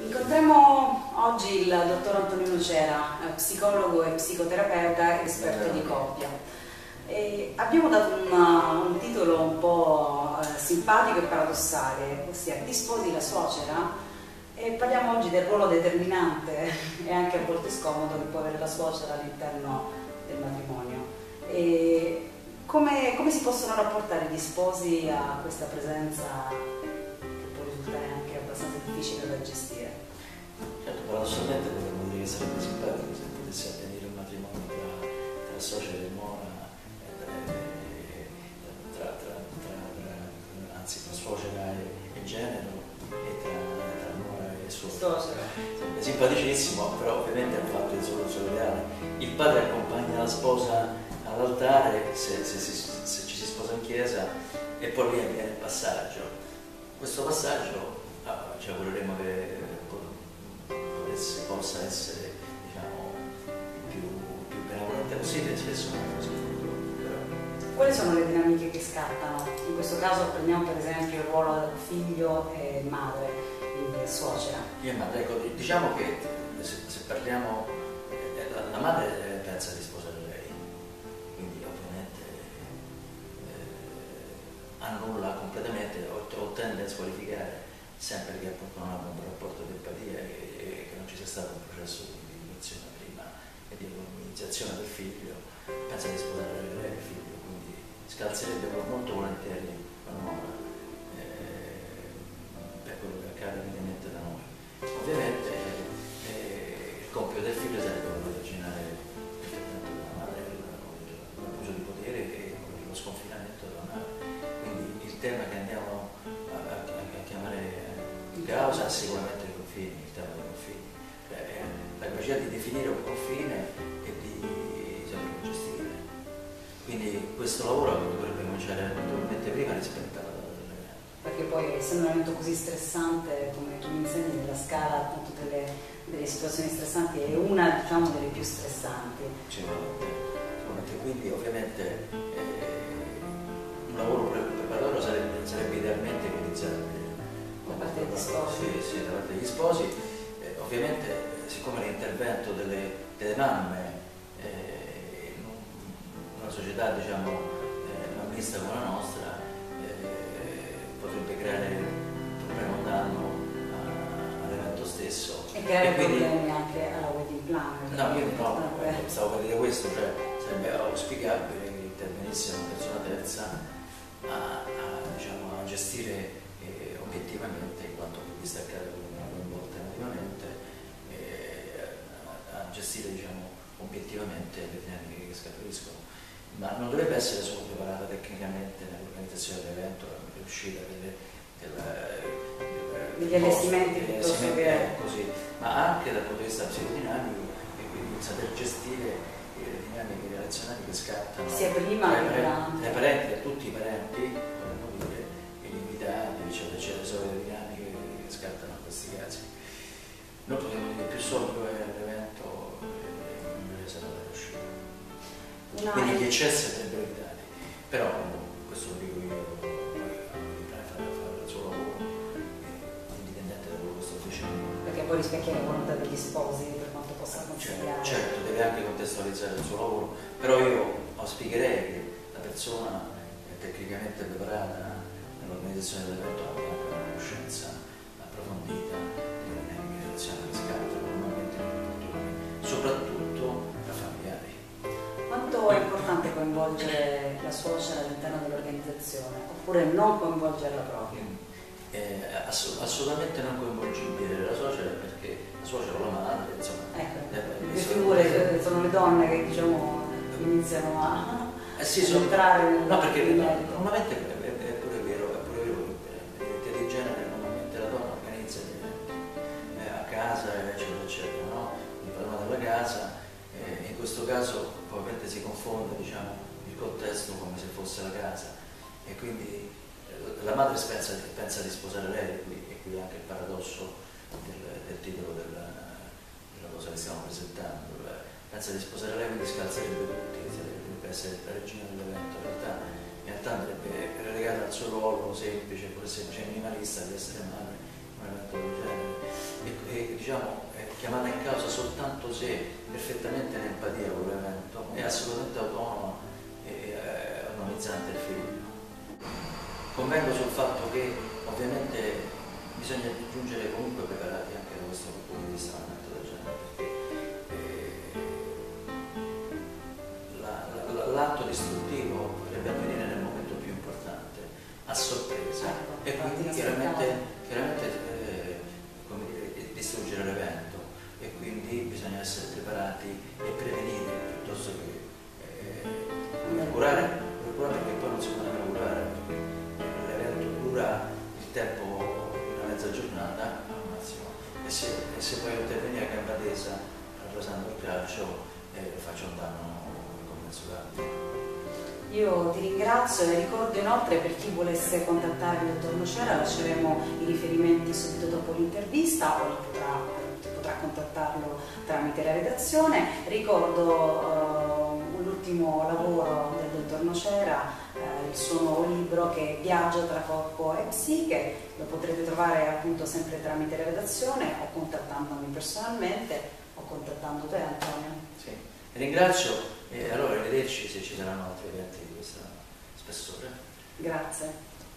Incontriamo oggi il dottor Antonino Cera, psicologo e psicoterapeuta, esperto di coppia. E abbiamo dato un titolo un po' simpatico e paradossale, ossia Ti sposi la suocera? E parliamo oggi del ruolo determinante e anche a volte scomodo che può avere la suocera all'interno del matrimonio. E come si possono rapportare gli sposi a questa presenza che può risultare anche abbastanza difficile da gestire? Certo, paradossalmente potremmo dire che sarebbe simpatico se potesse avvenire un matrimonio tra suocera e nuora, anzi tra suocera e genero, e tra nuora e suocera. Sarebbe simpaticissimo, però ovviamente è un fatto di soluzione reale. Il padre accompagna la sposa all'altare se ci si sposa in chiesa, e poi lì avviene il passaggio. Questo passaggio ci augureremo che possa essere, diciamo, più benevolente possibile. Spesso non è così. Quali sono le dinamiche che scattano? In questo caso prendiamo per esempio il ruolo figlio e madre, quindi suocera. Io e madre, ecco, diciamo che se parliamo, la madre pensa di sposare lei, quindi ovviamente annulla completamente o tende a squalificare sempre che appunto non abbia un rapporto di empatia e che non ci sia stato un processo di individuazione prima e di comunizzazione del figlio. Pensa di sposare lei il figlio, quindi scalzerebbe molto volentieri la nuora per quello che accade mediamente da noi. Ovviamente il compito del figlio sarebbe quello di arginare l'effetto della madre, l'abuso di potere e lo sconfinamento della madre. Quindi il tema che andiamo a chiamare in causa è sicuramente i confini, il tema dei confini. La capacità di definire un confine e di saperlo gestire. Quindi questo lavoro dovrebbe cominciare naturalmente prima rispetto alla data dell'evento. Perché poi essendo un evento così stressante, come tu mi insegni, nella scala appunto delle situazioni stressanti è una, diciamo, delle più stressanti. Sicuramente. Quindi ovviamente un lavoro preparatorio sarebbe idealmente ipotizzabile da parte degli sposi. Sì, da parte degli sposi. Ovviamente, siccome l'intervento delle mamme in una società, diciamo, mammista come la nostra potrebbe creare un problema o danno all'evento stesso. E creare problemi anche alla wedding planner. No, io no, stavo per dire questo, cioè sarebbe auspicabile che intervenisse una persona terza diciamo, a gestire obiettivamente, in quanto distaccato una volta emotivamente, a gestire, diciamo, obiettivamente le dinamiche che scaturiscono. Ma non dovrebbe essere solo preparata tecnicamente nell'organizzazione dell'evento, nell'uscita degli allestimenti piuttosto che così, ma anche dal punto di vista psicodinamico, e quindi saper gestire le dinamiche relazionali che scattano sia prima che durante. Tra i parenti, da tutti i parenti, potremmo dire, e gli invitati, eccetera, eccetera, le solite dinamiche che scattano in questi casi. Noi potremmo dire più solido è l'evento e migliore sarà la riuscita. Quindi gli eccessi andrebbero evitati, però questo lo dico io, fare il suo lavoro, indipendente da quello che sto facendo. Perché poi rispecchia la volontà degli sposi per quanto possa consigliare. Certo, deve anche contestualizzare il suo lavoro, però io auspicherei che la persona tecnicamente preparata nell'organizzazione dell'evento abbia anche una conoscenza approfondita delle dinamiche relazionali che scattano normalmente nei rapporti, soprattutto tra familiari. Quanto è importante coinvolgere la suocera all'interno dell'organizzazione, oppure non coinvolgerla proprio? Assolutamente non coinvolgibile la suocera, perché la suocera o la madre, insomma, le figure sono le donne che, diciamo, iniziano a entrare nel perché normalmente è pure vero che l'identità di genere normalmente la donna organizza a casa, eccetera, eccetera, no? Il padrone della casa, in questo caso probabilmente si confonde, diciamo, il contesto come se fosse la casa, e quindi la madre pensa di sposare lei, e qui anche il paradosso del titolo della cosa che stiamo presentando. Pensa di sposare lei, quindi scalzerebbe tutti, dovrebbe essere la regina dell'evento. In realtà andrebbe relegata al suo ruolo semplice, pure semplice minimalista, di essere madre in un evento del genere. diciamo, è chiamata in causa soltanto se perfettamente in empatia con l'evento, è assolutamente autonoma e autonomizzante il figlio. Convengo sul fatto che ovviamente bisogna giungere comunque preparati anche da questo punto di vista al momento del genere, perché l'atto distruttivo potrebbe avvenire nel momento più importante, a sorpresa, e quindi chiaramente come dire, distruggere l'evento, e quindi bisogna essere preparati e prevenire piuttosto che curare, perché poi non si può nemmeno curare, l'evento dura il tempo di una mezza giornata al massimo, e se poi intervenire a gamba tesa rasando il calcio faccio un danno incommensurabile. Io ti ringrazio e ricordo inoltre, per chi volesse contattare il dottor Nocera, lasceremo i riferimenti subito dopo l'intervista, o potrà contattarlo tramite la redazione. Ricordo l'ultimo lavoro del dottor Nocera, il suo nuovo libro che è Viaggio tra corpo e psiche, lo potrete trovare appunto sempre tramite la redazione o contattandomi personalmente o contattando te, Antonio. Sì. Ringrazio e allora arrivederci se ci saranno altri eventi di questo spessore. Grazie.